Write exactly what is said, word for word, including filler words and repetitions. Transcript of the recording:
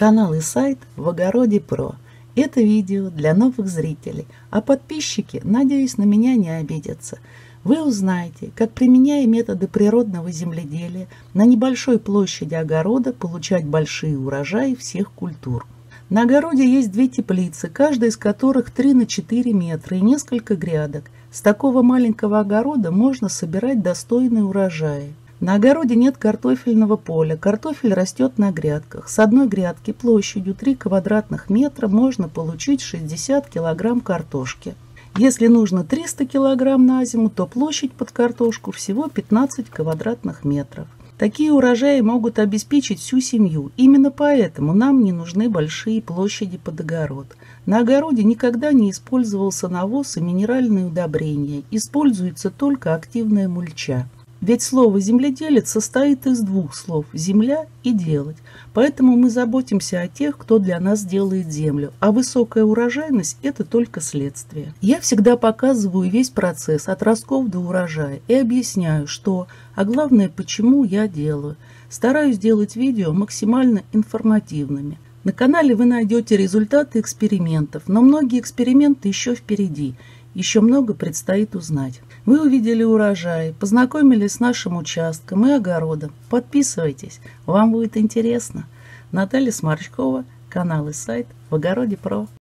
Канал и сайт в огороде про. Это видео для новых зрителей, а подписчики, надеюсь, на меня не обидятся. Вы узнаете, как, применяя методы природного земледелия, на небольшой площади огорода получать большие урожаи всех культур. На огороде есть две теплицы, каждая из которых три на четыре метра и несколько грядок. С такого маленького огорода можно собирать достойные урожаи. На огороде нет картофельного поля, картофель растет на грядках. С одной грядки площадью три квадратных метра можно получить шестьдесят килограмм картошки. Если нужно триста килограмм на зиму, то площадь под картошку всего пятнадцать квадратных метров. Такие урожаи могут обеспечить всю семью. Именно поэтому нам не нужны большие площади под огород. На огороде никогда не использовался навоз и минеральные удобрения. Используется только активная мульча. Ведь слово «земледелец» состоит из двух слов – «земля» и «делать». Поэтому мы заботимся о тех, кто для нас делает землю, а высокая урожайность – это только следствие. Я всегда показываю весь процесс от ростков до урожая и объясняю, что, а главное, почему я делаю. Стараюсь делать видео максимально информативными. На канале вы найдете результаты экспериментов, но многие эксперименты еще впереди. Еще много предстоит узнать. Вы увидели урожай, познакомились с нашим участком и огородом. Подписывайтесь, вам будет интересно. Наталья Сморчкова, канал и сайт в огороде про.